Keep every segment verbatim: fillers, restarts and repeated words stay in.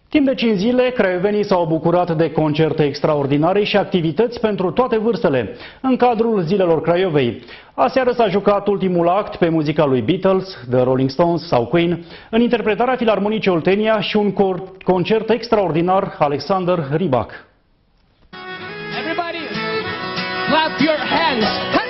Timp de cinci zile, craiovenii s-au bucurat de concerte extraordinare și activități pentru toate vârstele, în cadrul Zilelor Craiovei. Aseară s-a jucat ultimul act pe muzica lui Beatles, The Rolling Stones sau Queen, în interpretarea Filarmonicii Oltenia și un concert extraordinar Alexander Rybak. Everybody, clap your hands.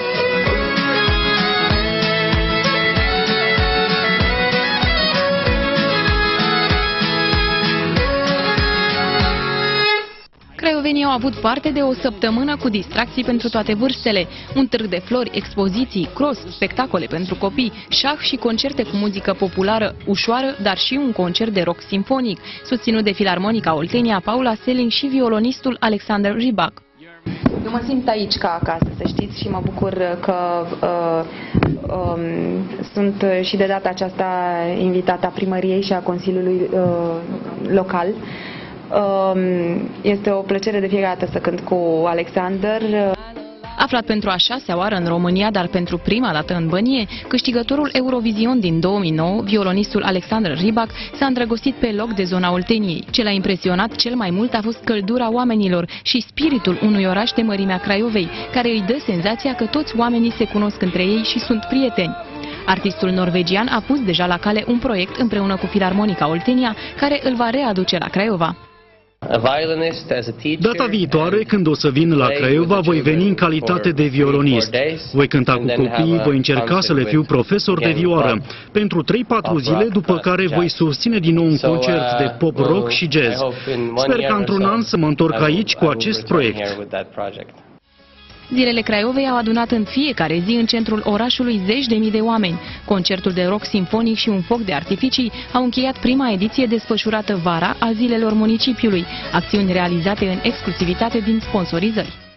Craiovenii au avut parte de o săptămână cu distracții pentru toate vârstele, un târg de flori, expoziții, cross, spectacole pentru copii, șah și concerte cu muzică populară ușoară, dar și un concert de rock simfonic, susținut de Filarmonica Oltenia, Paula Selling și violonistul Alexander Rybak. Eu mă simt aici ca acasă, să știți, și mă bucur că uh, um, sunt și de data aceasta invitată a primăriei și a Consiliului uh, Local. Este o plăcere de fiecare dată să cânt cu Alexander. Aflat pentru a șasea oară în România, dar pentru prima dată în Bănie, câștigătorul Eurovision din două mii nouă, violonistul Alexander Rybak, s-a îndrăgostit pe loc de zona Olteniei. Ce l-a impresionat cel mai mult a fost căldura oamenilor și spiritul unui oraș de mărimea Craiovei, care îi dă senzația că toți oamenii se cunosc între ei și sunt prieteni. Artistul norvegian a pus deja la cale un proiect împreună cu Filarmonica Oltenia, care îl va readuce la Craiova. Data viitoare, când o să vin la Craiova, voi veni în calitate de violonist. Voi cânta cu copiii, voi încerca să le fiu profesor de vioară pentru trei patru zile, după care voi susține din nou un concert de pop rock și jazz. Sper ca într-un an să mă întorc aici cu acest proiect. Zilele Craiovei au adunat în fiecare zi în centrul orașului zeci de mii de oameni. Concertul de rock simfonic și un foc de artificii au încheiat prima ediție desfășurată vara a Zilelor Municipiului, acțiuni realizate în exclusivitate din sponsorizări.